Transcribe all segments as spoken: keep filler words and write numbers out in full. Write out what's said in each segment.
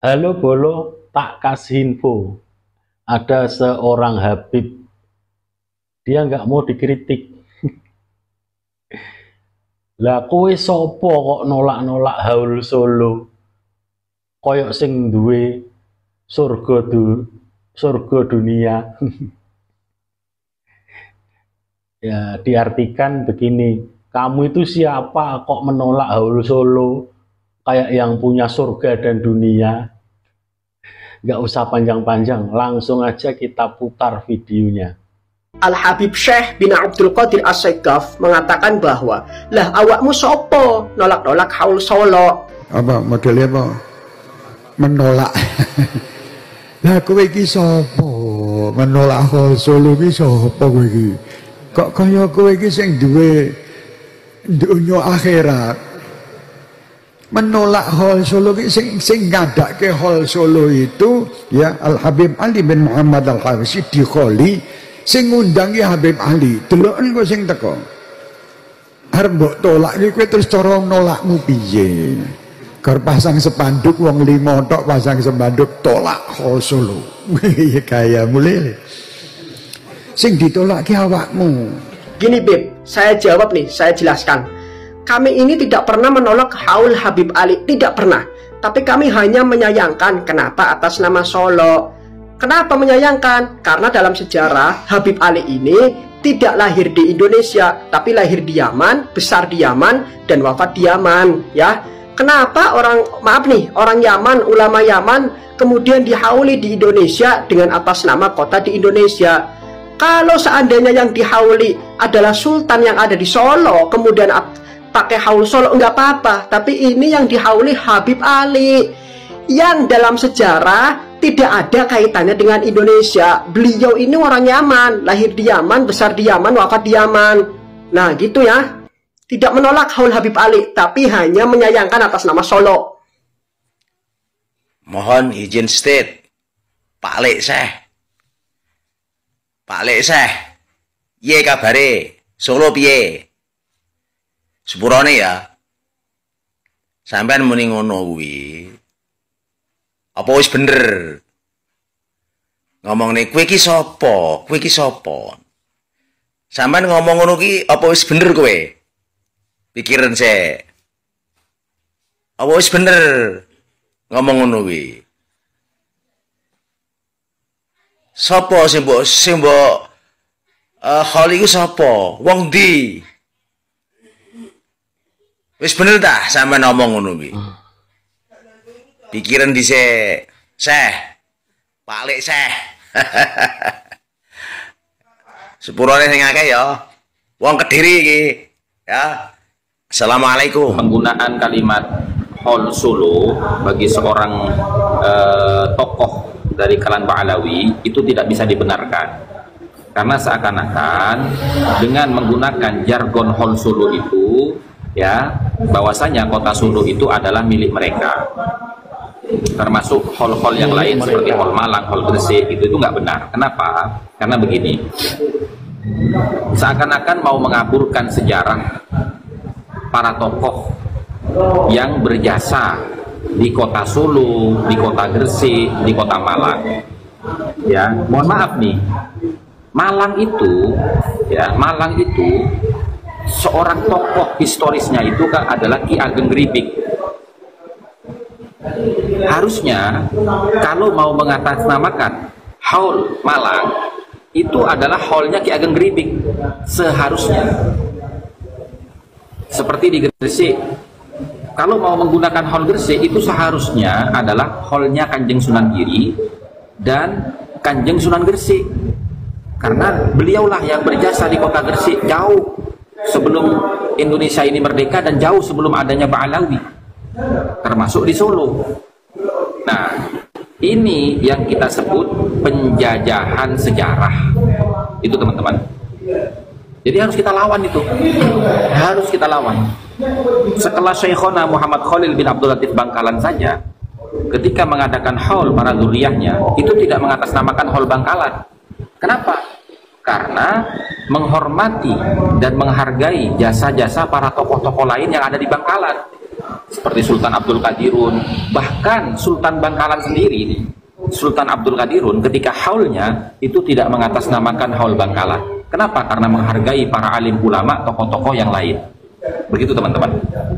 Halo Bolo, tak kasih info. Ada seorang Habib, dia nggak mau dikritik. Lah kowe sopo kok nolak-nolak haul Solo? Koyok sing duwe surga du, surga dunia. Ya, diartikan begini, kamu itu siapa kok menolak haul Solo? Kayak yang punya surga dan dunia. Nggak usah panjang-panjang, langsung aja kita putar videonya. Al-Habib Syekh bin Abdul Qadir As-Segaf mengatakan bahwa lah awakmu sopo nolak-nolak haul Solo. Apa modelnya apa? Menolak. Lah kowe iki sapa? Menolak haul Solo iki sapa kowe iki? Kok kaya kowe iki sing duwe dunya akhirat. Menolak haul Solo sing sing ngadake haul Solo itu ya Al Habib Ali bin Muhammad Al Habsyi Dikholi sing ngundangi Habib Ali. Deloken kok sing teko. Arep mbok tolak iki kowe terus cara nolakmu piye? Gar pasang spanduk wong lima tok pasang spanduk tolak haul Solo. Gaya mulai. Sing ditolak ki awakmu. Gini Beb, saya jawab nih, saya jelaskan. Kami ini tidak pernah menolak haul Habib Ali, tidak pernah. Tapi kami hanya menyayangkan kenapa atas nama Solo. Kenapa menyayangkan? Karena dalam sejarah Habib Ali ini tidak lahir di Indonesia, tapi lahir di Yaman, besar di Yaman, dan wafat di Yaman. Ya, kenapa orang maaf nih orang Yaman, ulama Yaman kemudian dihauli di Indonesia dengan atas nama kota di Indonesia? Kalau seandainya yang dihauli adalah sultan yang ada di Solo, kemudian pakai haul Solo enggak apa-apa, tapi ini yang dihauli Habib Ali yang dalam sejarah tidak ada kaitannya dengan Indonesia. Beliau ini orang Yaman, lahir di Yaman, besar di Yaman, wafat di Yaman. Nah gitu ya, tidak menolak haul Habib Ali, tapi hanya menyayangkan atas nama Solo. Mohon izin state, Pak Lek Syekh, Pak Lek Syekh, ye kabare Solo piye? Sepurane ya, sampean muni ngono kuwi. Apa wis bener? Ngomongne kowe iki sapa? Kowe iki sapa? Sampean ngomong ngono ki apa wis bener kowe? Pikiran sik. Apa wis bener ngomong ngono kuwi? Sapa sing mbok sing mbok uh, hal iku sapa? Wong ndi? Wis bener dah sama ngomong ngono kuwi. Pikiran dhisik, Syekh. Pak Lek Syekh. Sepurane sing akeh ya. Wong Kediri iki, ya. Assalamualaikum. Penggunaan kalimat haul Solo bagi seorang eh, tokoh dari kalangan Ba'alawi itu tidak bisa dibenarkan. Karena seakan-akan dengan menggunakan jargon haul Solo itu ya bahwasanya kota Solo itu adalah milik mereka, termasuk hall-hall yang lain seperti hall Malang, hall Gresik itu itu nggak benar. Kenapa? Karena begini, seakan-akan mau mengaburkan sejarah para tokoh yang berjasa di kota Solo, di kota Gresik, di kota Malang. Ya, mohon maaf nih, Malang itu ya Malang itu seorang tokoh historisnya itu kan adalah Ki Ageng Gribik. Harusnya kalau mau mengatasnamakan haul Malang itu adalah haulnya Ki Ageng Gribik seharusnya. Seperti di Gresik, kalau mau menggunakan haul Gresik itu seharusnya adalah haulnya Kanjeng Sunan Giri dan Kanjeng Sunan Gresik, karena beliaulah yang berjasa di kota Gresik jauh sebelum Indonesia ini merdeka dan jauh sebelum adanya Ba'alawi, termasuk di Solo. Nah, ini yang kita sebut penjajahan sejarah. Itu teman-teman. Jadi harus kita lawan itu. Harus kita lawan. Sekelas Syekhona Muhammad Khalil bin Abdul Latif Bangkalan saja, ketika mengadakan haul para zuriyahnya, itu tidak mengatasnamakan haul Bangkalan. Kenapa? Karena menghormati dan menghargai jasa-jasa para tokoh-tokoh lain yang ada di Bangkalan. seperti Sultan Abdul Qadirun, bahkan Sultan Bangkalan sendiri nih, Sultan Abdul Qadirun ketika haulnya itu tidak mengatasnamakan haul Bangkalan. Kenapa? Karena menghargai para alim ulama, tokoh-tokoh yang lain. Begitu teman-teman.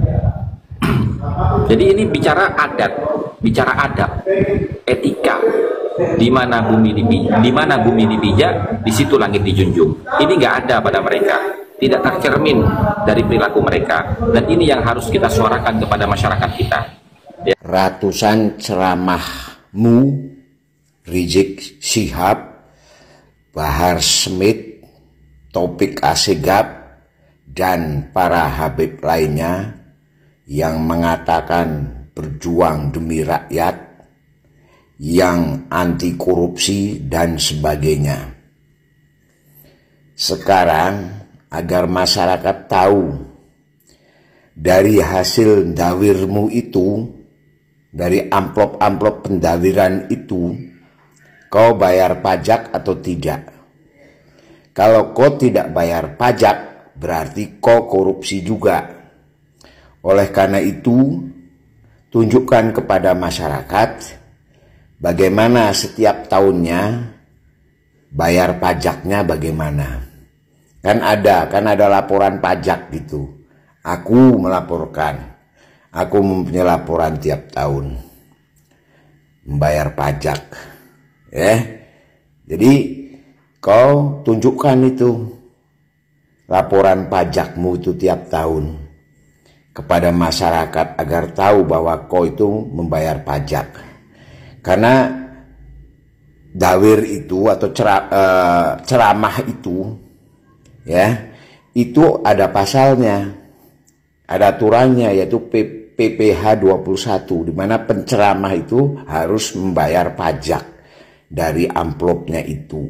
Jadi ini bicara adat, bicara adab, etika. Di mana bumi dipijak, di mana bumi dipijak, di situ langit dijunjung. Ini nggak ada pada mereka, tidak tercermin dari perilaku mereka. Dan ini yang harus kita suarakan kepada masyarakat kita. Ya. Ratusan ceramahmu, Rizik Syihab, Bahar Smith, Taufik Assegaf, dan para Habib lainnya yang mengatakan berjuang demi rakyat, yang anti korupsi dan sebagainya. Sekarang agar masyarakat tahu dari hasil dawirmu itu, dari amplop-amplop pendawiran itu, kau bayar pajak atau tidak. Kalau kau tidak bayar pajak, berarti kau korupsi juga. Oleh karena itu, tunjukkan kepada masyarakat bagaimana setiap tahunnya bayar pajaknya bagaimana. Kan ada, kan ada laporan pajak gitu. Aku melaporkan, aku mempunyai laporan tiap tahun membayar pajak. Ya, jadi kau tunjukkan itu laporan pajakmu itu tiap tahun kepada masyarakat agar tahu bahwa kau itu membayar pajak. Karena dawir itu atau ceramah itu, ya, itu ada pasalnya, ada aturannya, yaitu P P H dua puluh satu, di mana penceramah itu harus membayar pajak dari amplopnya itu.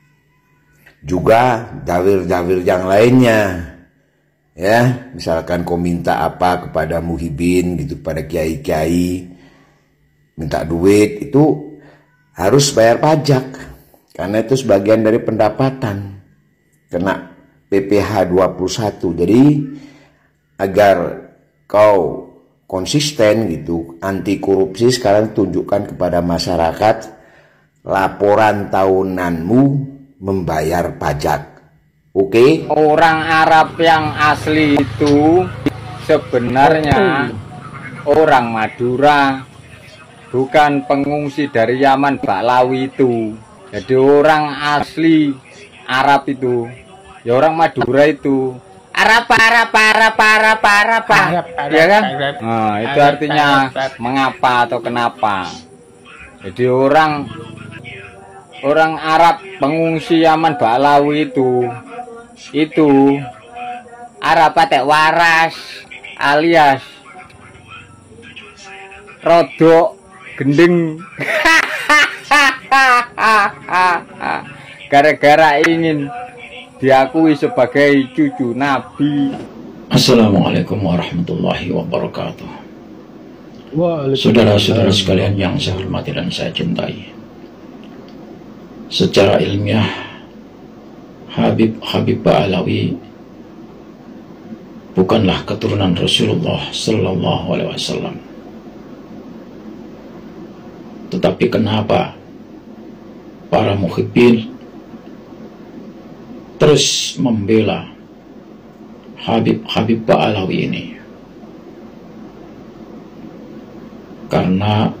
Juga dawir-dawir yang lainnya, ya, misalkan kau minta apa kepada muhibin gitu, pada kiai-kiai, minta duit, itu harus bayar pajak karena itu sebagian dari pendapatan, kena P P H dua puluh satu. Jadi agar kau konsisten gitu anti korupsi, sekarang tunjukkan kepada masyarakat laporan tahunanmu membayar pajak. Oke? Orang Arab yang asli itu sebenarnya orang Madura, bukan pengungsi dari Yaman Baklawi itu. Jadi orang asli Arab itu, ya orang Madura itu. Arab, Arab, Arab, Arab, Arab, Arab, ya kan? Nah, itu artinya mengapa atau kenapa. Jadi orang orang Arab pengungsi Yaman Baklawi itu, itu Arab patek waras alias rodok gendeng. Gara-gara ingin diakui sebagai cucu Nabi. Assalamualaikum warahmatullahi wabarakatuh. Saudara-saudara sekalian yang saya hormati dan saya cintai, secara ilmiah Habib Habib Ba'alawi bukanlah keturunan Rasulullah Sallallahu Alaihi Wasallam. Tetapi kenapa para muhibbin terus membela Habib Habib Ba'alawi ini? Karena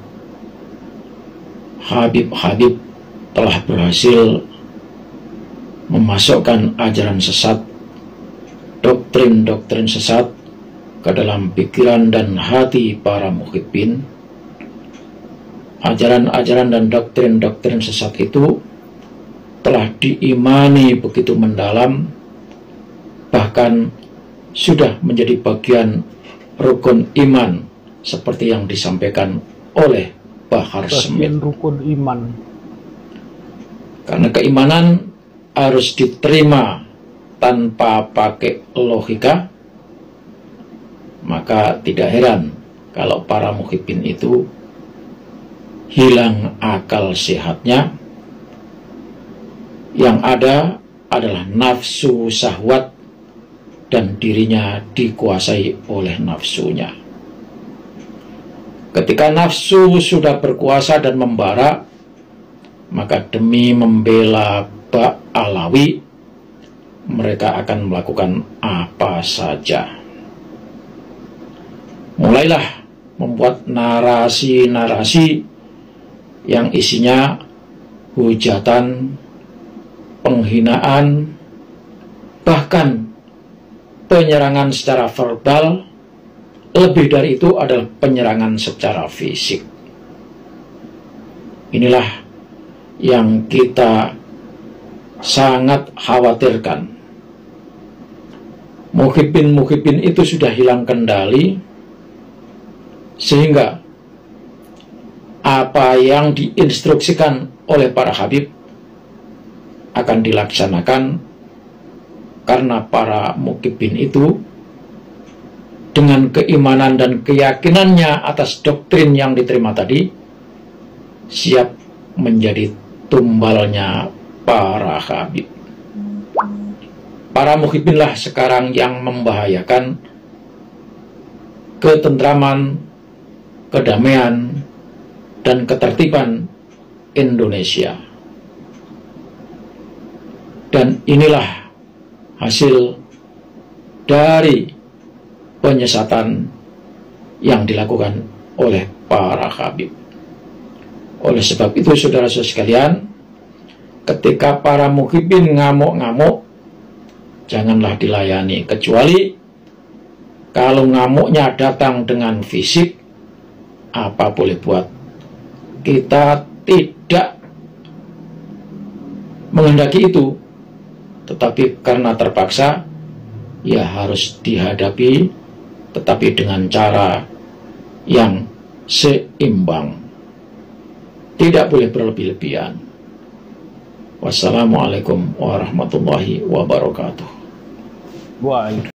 Habib-Habib telah berhasil memasukkan ajaran sesat, doktrin-doktrin sesat ke dalam pikiran dan hati para muhibbin. Ajaran-ajaran dan doktrin-doktrin sesat itu telah diimani begitu mendalam, bahkan sudah menjadi bagian rukun iman seperti yang disampaikan oleh Bahar Smith. Rukun iman. Karena keimanan harus diterima tanpa pakai logika, maka tidak heran kalau para muhibbin itu hilang akal sehatnya. Yang ada adalah nafsu syahwat dan dirinya dikuasai oleh nafsunya. Ketika nafsu sudah berkuasa dan membara, maka demi membela Ba'alawi, mereka akan melakukan apa saja. Mulailah membuat narasi-narasi yang isinya hujatan, penghinaan, bahkan penyerangan secara verbal. Lebih dari itu adalah penyerangan secara fisik. Inilah yang kita sangat khawatirkan. Muhibin-muhibin itu sudah hilang kendali, sehingga apa yang diinstruksikan oleh para habib akan dilaksanakan, karena para muhibin itu dengan keimanan dan keyakinannya atas doktrin yang diterima tadi, siap menjadi tumbalnya para habib. Para muhibinlah sekarang yang membahayakan ketentraman, kedamaian, dan ketertiban Indonesia. Dan inilah hasil dari penyesatan yang dilakukan oleh para habib. Oleh sebab itu, saudara-saudara sekalian, ketika para muhibin ngamuk-ngamuk, janganlah dilayani, kecuali kalau ngamuknya datang dengan fisik, apa boleh buat. Kita tidak menghendaki itu, tetapi karena terpaksa, ya harus dihadapi, tetapi dengan cara yang seimbang. Tidak boleh berlebih-lebihan. Wassalamualaikum warahmatullahi wabarakatuh. Wah.